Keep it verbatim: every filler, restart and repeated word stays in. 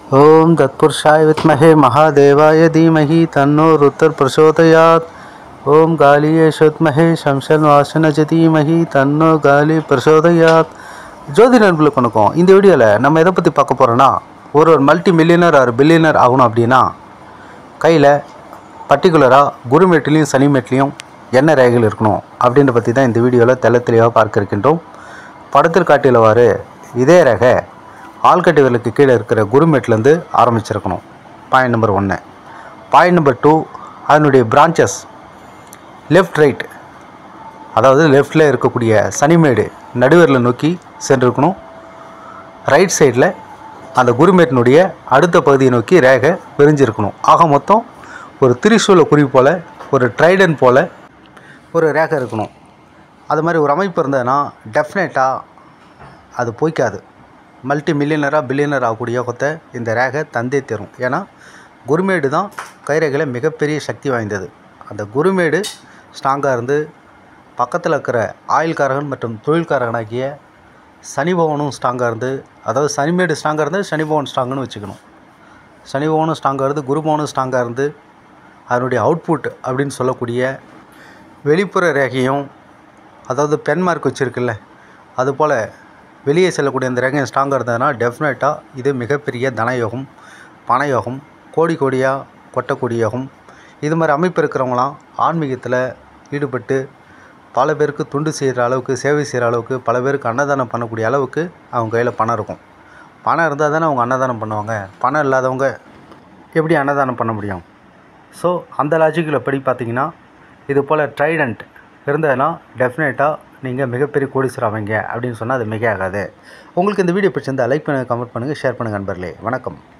ओम तत्पुरुषाय विद्महे महादेवाय धीमहि तन्नो रुद्र प्रचोदयात्। ओम गालिये विद्महे शमशन्वासनज धीमहि तन्नो गाली प्रचोदयात्। ஜோதி நண்பர்களுக்கு வணக்கம். இந்த வீடியோவில் நம்ம எதை பற்றி பார்க்க போகிறோன்னா, ஒரு ஒரு மல்டி மில்லியனர் ஆர் பில்லியனர் ஆகணும் அப்படின்னா கையில் பர்டிகுலராக குருமேட்லேயும் சனிமேட்லேயும் என்ன ரேகைகள் இருக்கணும் அப்படின்ற பற்றி தான் இந்த வீடியோவில் தெள்ள தெளிவாக பார்க்க இருக்கின்றோம். படத்தில் காட்டியவாறு இதே ரேகை ஆள்கட்டி விரலுக்கு கீழே இருக்கிற குருமேட்லேருந்து ஆரம்பிச்சிருக்கணும். பாயிண்ட் நம்பர் ஒன்று. பாயிண்ட் நம்பர் டூ, அதனுடைய பிரான்ச்சஸ் லெஃப்ட் ரைட், அதாவது லெஃப்டில் இருக்கக்கூடிய சனிமேடு நடுவரில் நோக்கி சென்றிருக்கணும். ரைட் சைடில் அந்த குருமேட்டினுடைய அடுத்த பகுதியை நோக்கி ரேகை விரிஞ்சிருக்கணும். ஆக மொத்தம் ஒரு திரிசூல குறி போல், ஒரு ட்ரைடன் போல் ஒரு ரேகை இருக்கணும். அது மாதிரி ஒரு அமைப்பு இருந்ததுன்னா டெஃபினட்டாக அது போய்க்காது. மல்டி மில்லியனராக பில்லியனர் ஆகக்கூடிய யோகத்தை இந்த ரேகை தந்தே தரும். ஏன்னா குருமேடு தான் கைரேகையில் மிகப்பெரிய சக்தி வாய்ந்தது. அந்த குருமேடு ஸ்ட்ராங்காக இருந்து பக்கத்தில் இருக்கிற ஆயுள்காரகன் மற்றும் தொழில்காரகனாகிய சனி பகவானும் ஸ்ட்ராங்காக இருந்து, அதாவது சனிமேடு ஸ்ட்ராங்காக இருந்து சனி பகவான் ஸ்ட்ராங்குன்னு வச்சுக்கணும். சனி பகவானும் ஸ்ட்ராங்காக இருந்து குரு பகவானும் ஸ்ட்ராங்காக இருந்து அதனுடைய அவுட்புட் அப்படின்னு சொல்லக்கூடிய வெளிப்புற ரேகையும், அதாவது பென் மார்க் வச்சுருக்குல்ல, அதுபோல் வெளியே செல்லக்கூடிய அந்த ரேகை ஸ்ட்ராங்காக இருந்ததுன்னா டெஃபினட்டாக இது மிகப்பெரிய தனயோகம், பணயோகம், கோடி கோடியாக கொட்டக்கூடிய யோகம். இது மாதிரி அமைப்பு இருக்கிறவங்களாம் ஆன்மீகத்தில் ஈடுபட்டு பல பேருக்கு துண்டு செய்கிற அளவுக்கு, சேவை செய்கிற அளவுக்கு, பல பேருக்கு அன்னதானம் பண்ணக்கூடிய அளவுக்கு அவங்க கையில் பணம் இருக்கும். பணம் இருந்தால் தானே அவங்க அன்னதானம் பண்ணுவாங்க. பணம் இல்லாதவங்க எப்படி அன்னதானம் பண்ண முடியும்? ஸோ அந்த லாஜிக்கில் படி பார்த்திங்கன்னா இது போல் ட்ரைடண்ட் இருந்ததுன்னா டெஃபினட்டாக நீங்கள் மிகப்பெரிய கோடீஸ்வரர் ஆவீங்க அப்படின்னு சொன்னால் அது மிக ஆகாது. உங்களுக்கு இந்த வீடியோ பிடிச்சிருந்தால் லைக் பண்ணுங்கள், கமெண்ட் பண்ணுங்கள், ஷேர் பண்ணுங்கள் நண்பர்களே. வணக்கம்.